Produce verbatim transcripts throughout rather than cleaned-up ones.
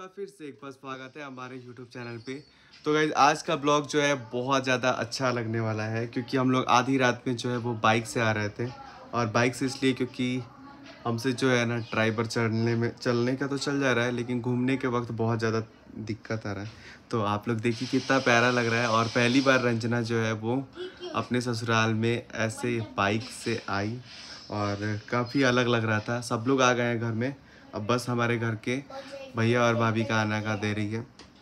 बार फिर से एक बार स्वागत है हमारे यूट्यूब चैनल पे। तो गाइस आज का ब्लॉग जो है बहुत ज़्यादा अच्छा लगने वाला है, क्योंकि हम लोग आधी रात में जो है वो बाइक से आ रहे थे। और बाइक से इसलिए क्योंकि हमसे जो है ना ड्राइवर चढ़ने में चलने का तो चल जा रहा है, लेकिन घूमने के वक्त बहुत ज़्यादा दिक्कत आ रहा है। तो आप लोग देखिए कितना प्यारा लग रहा है। और पहली बार रंजना जो है वो अपने ससुराल में ऐसे बाइक से आई और काफ़ी अलग लग रहा था। सब लोग आ गए हैं घर में, अब बस हमारे घर के भैया और भाभी का आना का दे रही है।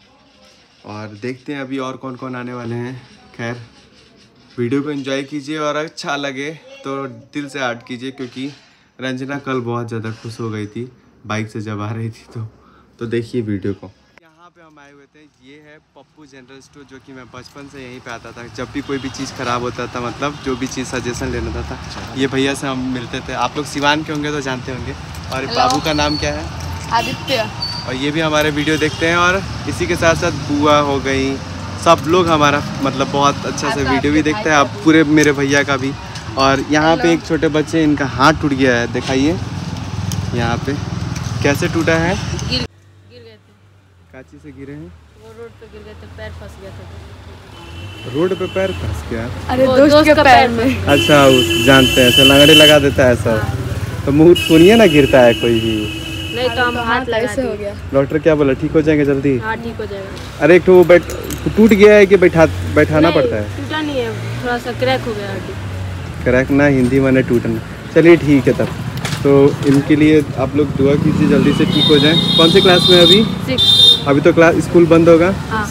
और देखते हैं अभी और कौन कौन आने वाले हैं। खैर वीडियो को एंजॉय कीजिए और अच्छा लगे तो दिल से ऐड कीजिए, क्योंकि रंजना कल बहुत ज़्यादा खुश हो गई थी बाइक से जब आ रही थी। तो तो देखिए वीडियो को। यहाँ पे हम आए हुए थे, ये है पप्पू जनरल स्टोर, जो कि मैं बचपन से यहीं पे आता था। जब भी कोई भी चीज़ ख़राब होता था, मतलब जो भी चीज़ सजेशन लेना था, ये भैया से हम मिलते थे। आप लोग सिवान के होंगे तो जानते होंगे। और बाबू का नाम क्या है? आदित्य। और ये भी हमारे वीडियो देखते हैं। और इसी के साथ साथ बुआ हो गई, सब लोग हमारा मतलब बहुत अच्छा से वीडियो भी देखते हैं। आप पूरे मेरे भैया का भी। और यहाँ पे एक छोटे बच्चे, इनका हाथ टूट गया है, दिखाइए यहाँ पे कैसे टूटा है। गिर गिर गए थे। काची से गिरे हैं? वो रोड पे गिर गए थे, पैर फंस गया था। रोड पे पैर फंस गया? अरे दोस्त, दोस्त के पैर में। अच्छा जानते हैं, ऐसा लंगड़े लगा देता है सब। तो मुँह सुनिए ना, गिरता है कोई भी नहीं तो हम हाथ लगा से हो गया। डॉक्टर क्या बोला, ठीक हो जाएंगे जल्दी? हाँ ठीक हो जाएगा। अरे एक तो वो बैठ टूट गया है कि बैठा बैठाना पड़ता है? टूटा नहीं है, थोड़ा सा क्रैक हो गया हड्डी। क्रैक ना, हिंदी माने टूटना। चलिए ठीक है तब। तो इनके लिए आप लोग दुआ कीजिए जल्दी से ठीक हो जाए। कौन से क्लास में अभी? सिक्स। अभी तो क्लास स्कूल बंद होगा।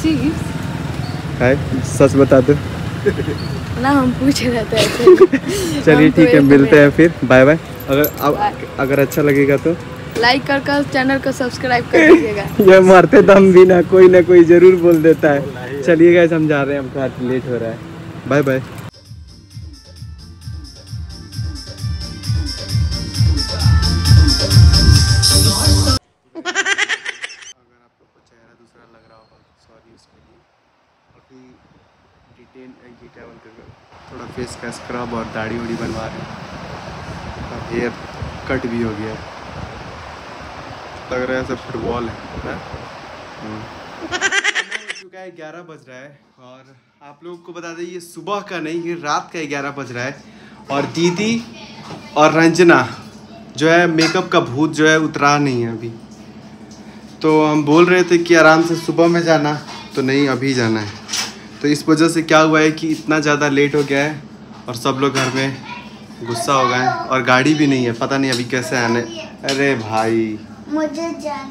हाँ। सच बता दो ना, हम पूछ रहे थे। चलिए ठीक है, मिलते हैं फिर। Bye bye. अगर अगर अच्छा लगेगा तो लाइक कर कर चैनल को सब्सक्राइब कर दीजिएगा। ये मारते दम भी ना कोई ना कोई जरूर बोल देता है। चलिए गाइस हम जा रहे हैं, हमको लेट हो रहा है। Bye bye. अगर आप लोग को चेहरा दूसरा लग रहा होगा सॉरी उसके लिए। अभी डिटेन डिटेन कर थोड़ा फेस का स्क्रब और दाढ़ी उड़ी बनवा रहे हैं। और हेयर कट भी हो गया, लग रहा है सब फुटबॉल है। चुका है ग्यारह बज रहा है। और आप लोगों को बता दें ये सुबह का नहीं, ये रात का ग्यारह बज रहा है। और दीदी और रंजना जो है मेकअप का भूत जो है उतरा नहीं है अभी। तो हम बोल रहे थे कि आराम से सुबह में जाना, तो नहीं अभी जाना है। तो इस वजह से क्या हुआ है कि इतना ज़्यादा लेट हो गया है और सब लोग घर में गुस्सा हो गए हैं। और गाड़ी भी नहीं है, पता नहीं अभी कैसे आने। अरे भाई मुझे जानना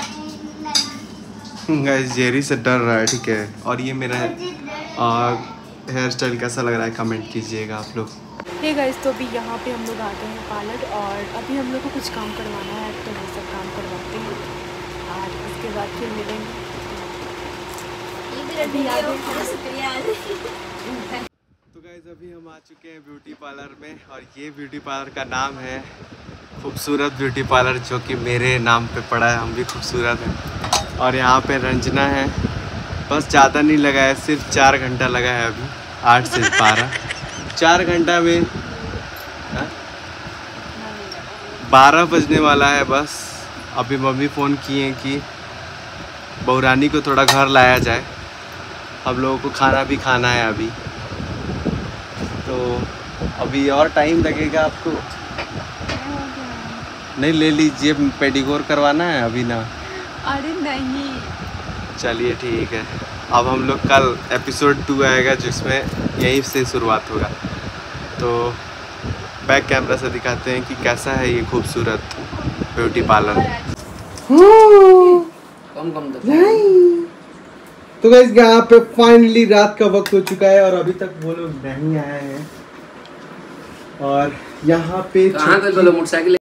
गाइस जेरी से डर रहा है, ठीक है। और ये मेरा हेयर स्टाइल कैसा लग रहा है कमेंट कीजिएगा आप लोग। हे गाइस, तो अभी यहाँ पे हम लोग आ गए हैं पार्लर और अभी हम लोग को कुछ काम करवाना है, तो वो सब काम करवाते हैं और उसके बाद फिर मिलेंगे। तो गाइस अभी हम आ चुके हैं ब्यूटी पार्लर में। और ये ब्यूटी पार्लर का नाम है खूबसूरत ब्यूटी पार्लर, जो कि मेरे नाम पे पड़ा है। हम भी खूबसूरत हैं। और यहाँ पे रंजना है। बस ज़्यादा नहीं लगा है, सिर्फ चार घंटा लगा है अभी, आठ से बारह। चार घंटा में बारह बजने वाला है बस। अभी मम्मी फ़ोन किए कि बहुरानी को थोड़ा घर लाया जाए, हम लोगों को खाना भी खाना है अभी। तो अभी और टाइम लगेगा आपको? नहीं ले लीजिए, पेडिक्योर करवाना है अभी ना? अरे नहीं। चलिए ठीक है। अब हम लोग कल एपिसोड टू आएगा जिसमें यहीं से शुरुआत होगा। तो बैक कैमरा से दिखाते हैं कि कैसा है ये खूबसूरत ब्यूटी पार्लर। तो गाइस यहाँ पे फाइनली रात का वक्त हो चुका है और अभी तक वो लोग नहीं आए हैं। और यहाँ पे मोटरसाइकिल।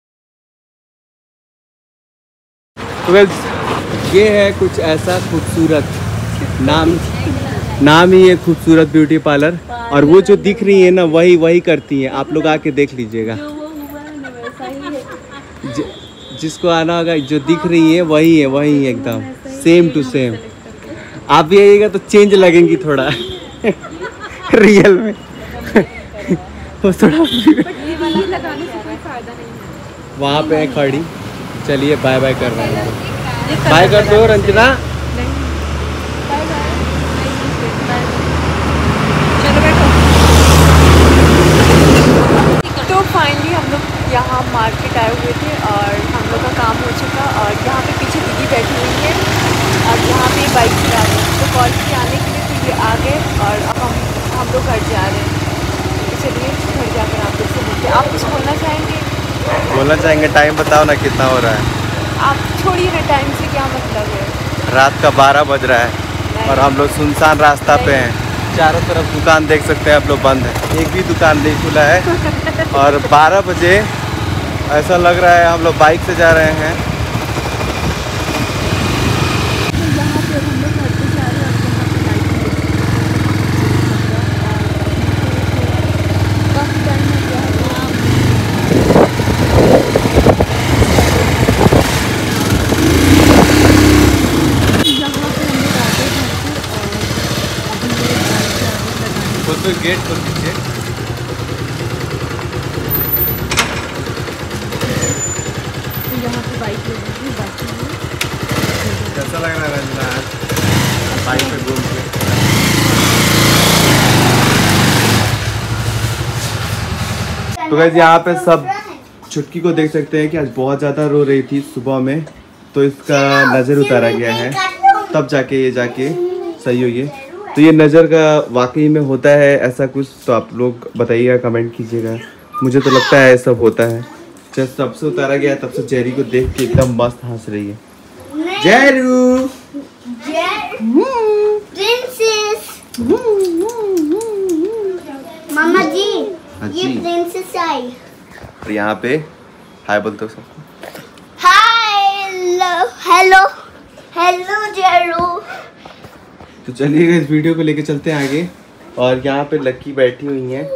तो गाइस ये है कुछ ऐसा खूबसूरत, नाम नाम ही है खूबसूरत ब्यूटी पार्लर। और वो जो दिख रही है ना वही वही करती हैं, आप लोग आके देख लीजिएगा। ज, जिसको आना होगा, जो दिख रही है वही है, वही है एकदम सेम टू सेम। आप भी आइएगा तो चेंज लगेंगी थोड़ा रियल में वो थोड़ा वहाँ पे है खड़ी। चलिए बाय बाय कर रहे हैं। बाय कर दो रंजना। Bye bye. चलो बैठो। तो फाइनली हम लोग यहाँ मार्केट आए हुए थे और हम लोग का काम हो चुका और यहाँ पे पीछे दीदी बैठी हुई है और यहाँ पे बाइक चला रहे हैं। तो कॉल की आने के लिए तो ये आ गए और अब हम हम लोग घर जा रहे हैं। तो चलिए घर जाकर आप लोग से मिलते हैं। आप कुछ बोलना चाहेंगे? बोलना चाहेंगे टाइम बताओ ना कितना हो रहा है। आप छोड़िए ना, टाइम से क्या मतलब है। रात का बारह बज रहा है और हम लोग सुनसान रास्ता पे हैं। चारों तरफ दुकान देख सकते हैं आप लोग बंद है, एक भी दुकान नहीं खुला है। और बारह बजे ऐसा लग रहा है हम लोग बाइक से जा रहे हैं। यहाँ पे हम लोग घर पे जा रहे हैं और यहाँ पे लाइटिंग काफ़ी टाइम हो गया है। तो गेट खोल दीजिए। यहाँ पे बाइक लगी बाकी कैसा लग रहा है रंजना बाइक पे घूम के? तो गाइस यहाँ पे सब छुटकी को देख सकते हैं कि आज बहुत ज़्यादा रो रही थी सुबह में, तो इसका नज़र उतारा गया है तब जाके ये जाके सही हुई है। तो ये नज़र का वाकई में होता है ऐसा कुछ, तो आप लोग बताइएगा, कमेंट कीजिएगा। मुझे तो लगता है सब होता है। जब तब से उतारा गया तब से जेरी को देख के एकदम मस्त हंस रही है। जेरू मामा जी, हाँ ये जी। प्रिंसेस आई। और यहाँ पे हाय बोलते हो सबको। Hello hello hello Jeru. तो चलिए इस वीडियो को लेके चलते हैं आगे। और यहाँ पे लक्की बैठी हुई हैं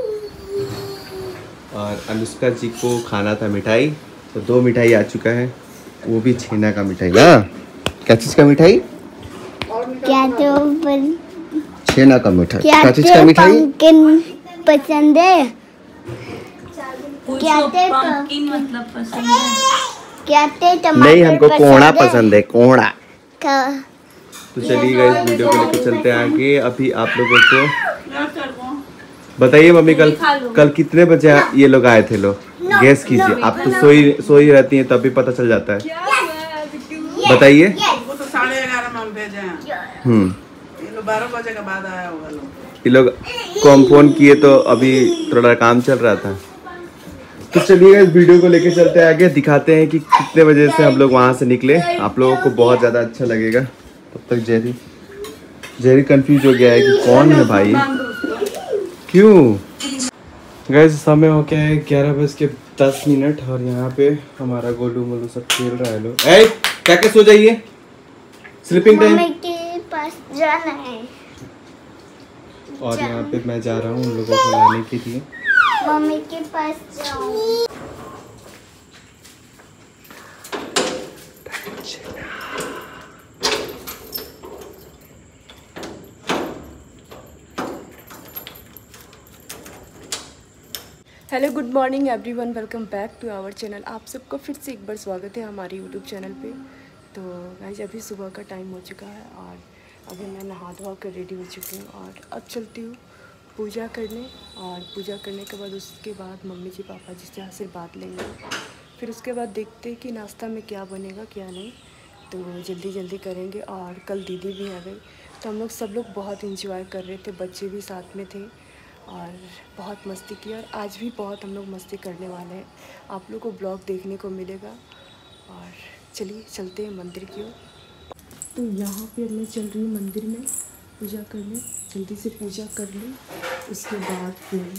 और अनुष्का जी को खाना था मिठाई, तो दो मिठाई आ चुका है, वो भी छेना का मिठाई। हाँ, क्या चीज़ का मिठाई? क्या तो छेना का मिठाई। क्या क्या चीज़ का मिठाई? पंपकिन पसंद है? क्या ते पंपकिन मतलब पसंद है? क्या ते टमाटर नहीं, हमको कोहड़ा है? पसंद है, कोहड़ा। का- तो चलिए इस वीडियो को लेके चलते हैं आगे। अभी आप लोगों को बताइए मम्मी, कल कल कितने बजे ये लोग आए थे? लोग गेस कीजिए। आप तो सोई सोई रहती हैं तभी पता चल जाता है। बताइए। वो तो साढ़े ग्यारह में हम भेजे हैं। हम्म ये लोग बारह बजे के बाद आया होगा लोग। ये लोग को हम फोन किए तो अभी थोड़ा काम चल रहा था। तो चलिए इस वीडियो को लेके चलते हैं आगे, दिखाते हैं कि कितने बजे से हम लोग वहाँ से निकले। आप लोगों को बहुत ज़्यादा अच्छा लगेगा। तब तक जेरी जेरी कंफ्यूज हो गया है कि कौन है भाई, क्यों। गैस समय हो गया है ग्यारह बज के दस मिनट और यहाँ पे हमारा गोलू मोलू सब खेल रहा है। लोग ए क्या क्या सो जाइए, स्लीपिंग टाइम। मम्मी के पास जाना है। और यहाँ पे मैं जा रहा हूँ उन लोगों को लाने के लिए। मम्मी के पास जाऊँ। Hello good morning everyone, welcome back to our channel. आप सबको फिर से एक बार स्वागत है हमारे यूट्यूब चैनल पे। तो गाइस अभी सुबह का टाइम हो चुका है और अभी मैं नहा धोआ कर रेडी हो चुकी हूँ और अब चलती हूँ पूजा करने। और पूजा करने के बाद उसके बाद मम्मी जी पापा जी से आशीर्वाद लेंगे। फिर उसके बाद देखते हैं कि नाश्ता में क्या बनेगा क्या नहीं, तो जल्दी जल्दी करेंगे। और कल दीदी भी आ गई तो हम लोग सब लोग बहुत इंजॉय कर रहे थे, बच्चे भी साथ में थे और बहुत मस्ती की। और आज भी बहुत हम लोग मस्ती करने वाले हैं, आप लोग को ब्लॉग देखने को मिलेगा। और चलिए चलते हैं मंदिर की ओर। तो यहाँ पे मैं चल रही हूँ मंदिर में पूजा करने। जल्दी से पूजा कर लूँ, उसके बाद फिर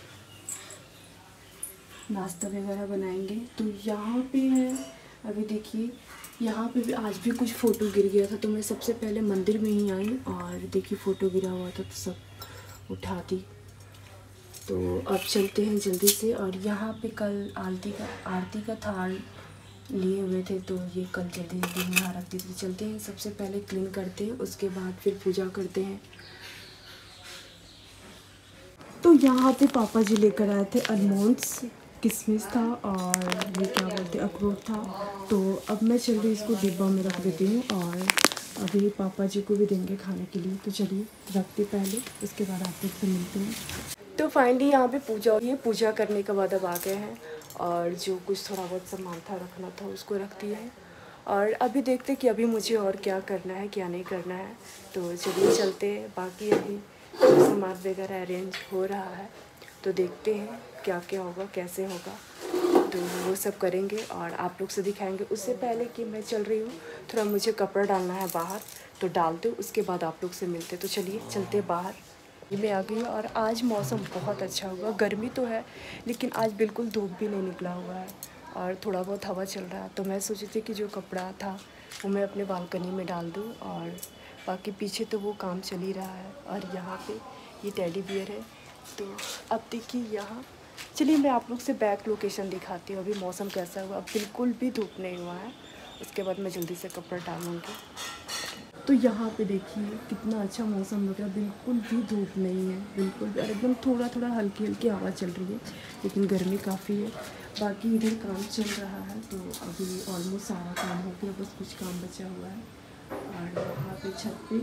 नाश्ता वगैरह बनाएंगे। तो यहाँ पे है, अभी देखिए यहाँ पे भी आज भी कुछ फ़ोटो गिर गया था, तो मैं सबसे पहले मंदिर में ही आई और देखिए फ़ोटो गिरा हुआ था तो सब उठा दी। तो अब चलते हैं जल्दी से। और यहाँ पे कल आरती का आरती का थाल लिए हुए थे, तो ये कल जल्दी जल्दी में यहाँ रख दी थी। चलते हैं, सबसे पहले क्लीन करते हैं, उसके बाद फिर पूजा करते हैं। तो यहाँ पे पापा जी लेकर आए थे अलमोंड्स, किशमिश था और ये क्या बोलते अखरोट था। तो अब मैं चल रही इसको डिब्बा में रख देती हूँ और अभी पापा जी को भी देंगे खाने के लिए। तो चलिए रखते पहले, उसके बाद आप लोग से मिलते हैं। तो फाइनली यहाँ पे पूजा हो रही है। पूजा करने के बाद अब आ गए हैं और जो कुछ थोड़ा बहुत सामान था रखना था उसको रख दिया है। और अभी देखते कि अभी मुझे और क्या करना है क्या नहीं करना है। तो चलिए चलते हैं। बाकी अभी सामान वगैरह अरेंज हो रहा है तो देखते हैं क्या क्या होगा कैसे होगा, तो वो सब करेंगे और आप लोग से दिखाएंगे। उससे पहले कि मैं चल रही हूँ, थोड़ा मुझे कपड़ा डालना है बाहर, तो डाल दो, उसके बाद आप लोग से मिलते। तो चलिए चलते बाहर। मैं आ गई और आज मौसम बहुत अच्छा होगा। गर्मी तो है लेकिन आज बिल्कुल धूप भी नहीं निकला हुआ है और थोड़ा बहुत हवा चल रहा है। तो मैं सोची थी कि जो कपड़ा था वो मैं अपने बालकनी में डाल दूँ और बाकी पीछे तो वो काम चल ही रहा है। और यहाँ पे ये टेडी बियर है। तो अब देखिए यहाँ, चलिए मैं आप लोग से बैक लोकेशन दिखाती हूँ। अभी मौसम कैसा हुआ, बिल्कुल भी धूप नहीं हुआ है। उसके बाद मैं जल्दी से कपड़ा डालूँगी। तो यहाँ पे देखिए कितना अच्छा मौसम लग रहा है, बिल्कुल भी धूप नहीं है, बिल्कुल भी। और एकदम थोड़ा थोड़ा हल्की हल्की हवा चल रही है लेकिन गर्मी काफ़ी है। बाकी इधर काम चल रहा है तो अभी ऑलमोस्ट सारा काम हो गया, बस कुछ काम बचा हुआ है। और यहाँ पे छत पे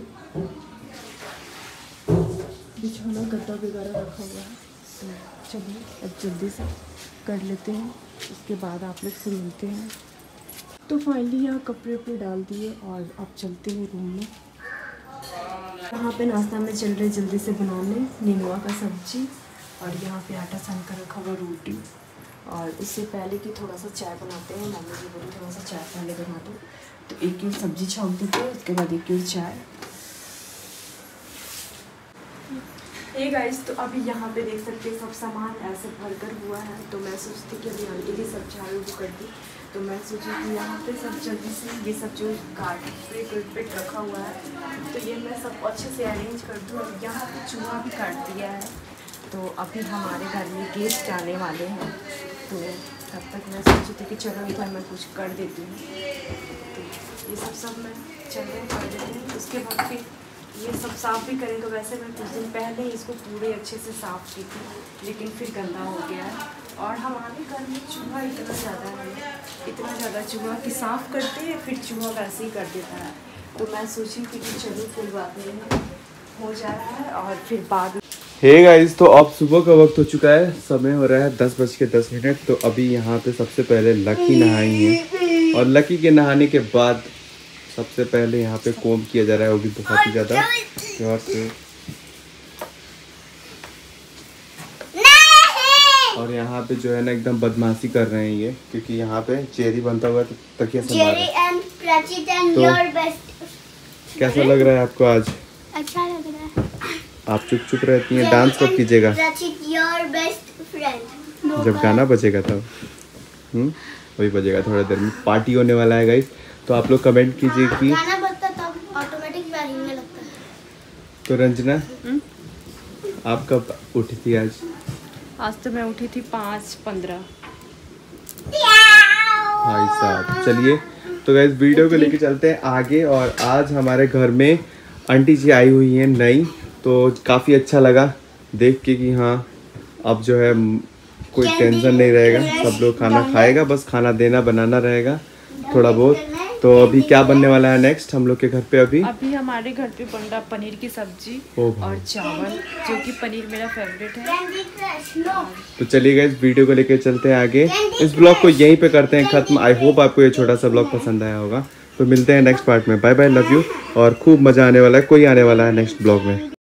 बिछौना गद्दा वगैरह रखा हुआ है। तो चलिए अब जल्दी से कर लेते हैं, उसके बाद आप लोग से मिलते हैं। तो फाइनली यहाँ कपड़े वपड़े डाल दिए और अब चलते हैं रूम में। यहाँ पे नाश्ता में चल रहे जल्दी से बनाने नीनुआ का सब्जी और यहाँ पे आटा सान कर रखा हुआ रोटी। और इससे पहले कि थोड़ा सा चाय बनाते हैं, मम्मी जी बोली थोड़ा सा चाय पहले बना दो। तो एक किलो सब्जी छौंक देते हैं, उसके बाद एक किलो चाय। ये गाइस, तो अभी यहाँ पे देख सकते हैं सब सामान ऐसे भर कर हुआ है। तो मैं सोचती कि अभी आंटी की सब झाड़ू वो कर दी। तो मैं सोची कि यहाँ पे सब जल्दी से ये सब जो कारपेट कारपेट रखा हुआ है तो ये मैं सब अच्छे से अरेंज कर दूँ। और यहाँ पे चूहा भी काट दिया है। तो अभी हमारे घर में गेस्ट आने वाले हैं तो तब तक मैं सोची थी कि चलो इधर मैं कुछ कर देती हूँ। तो ये सब सब मैं चले कर देती हूँ। उसके बाद फिर ये सब साफ़ भी करेंगे। वैसे मैं कुछ दिन पहले ही इसको पूरे अच्छे से साफ़ की थी लेकिन फिर गंदा हो गया है। और हमारे घर में चूहा इतना ज़्यादा है, इतना ज़्यादा चूहा कि साफ़ करते हैं फिर चूहा वैसे ही कर देता है। तो मैं सोची थी कि चलो कोई बात नहीं, हो जा रहा है और फिर बाद। हे गाइस, तो अब सुबह का वक्त हो चुका है, समय हो रहा है दस बज के दस मिनट। तो अभी यहाँ पे सबसे पहले लकी नहाई है और लकी के नहाने के बाद सबसे पहले यहाँ पे कोम किया जा रहा है, वो भी बहुत ही ज़्यादा प्यार से। और यहाँ पे जो है ना एकदम बदमाशी कर रहे हैं ये, क्योंकि यहाँ पे चेरी बनता हुआ तो तकिया संभाल रहा है। तो कैसा लग रहा है आपको आज? अच्छा लग रहा है। आप चुप चुप रहती हैं। डांस कब कीजिएगा? जब गाना बजेगा तब। हम्म वही बजेगा थोड़ा देर में। पार्टी होने वाला है गाइस, तो आप लोग कमेंट कीजिए कि गाना बजता तब ऑटोमेटिक वायरिंग में लगता है। तो रंजना, आप कब उठी थी आज? आज तो मैं उठी थी पाँच पंद्रह। भाई साहब, चलिए तो गाइस वीडियो को लेके चलते हैं आगे। और आज हमारे घर में आंटी जी आई हुई हैं नई, तो काफ़ी अच्छा लगा देख के कि हाँ अब जो है कोई टेंशन नहीं रहेगा, सब लोग खाना खाएगा, बस खाना देना बनाना रहेगा थोड़ा बहुत। तो अभी क्या बनने वाला है नेक्स्ट हम लोग के घर पे? अभी अभी हमारे घर पे बन रहा पनीर की सब्जी और चावल, जो कि पनीर मेरा फेवरेट है। तो चलिए गाइस वीडियो को लेकर चलते हैं आगे। इस ब्लॉग को यहीं पे करते हैं खत्म। आई होप आपको ये छोटा सा ब्लॉग पसंद आया होगा। तो मिलते हैं नेक्स्ट पार्ट में। Bye bye, love you. और खूब मजा आने वाला है, कोई आने वाला है नेक्स्ट ब्लॉग में।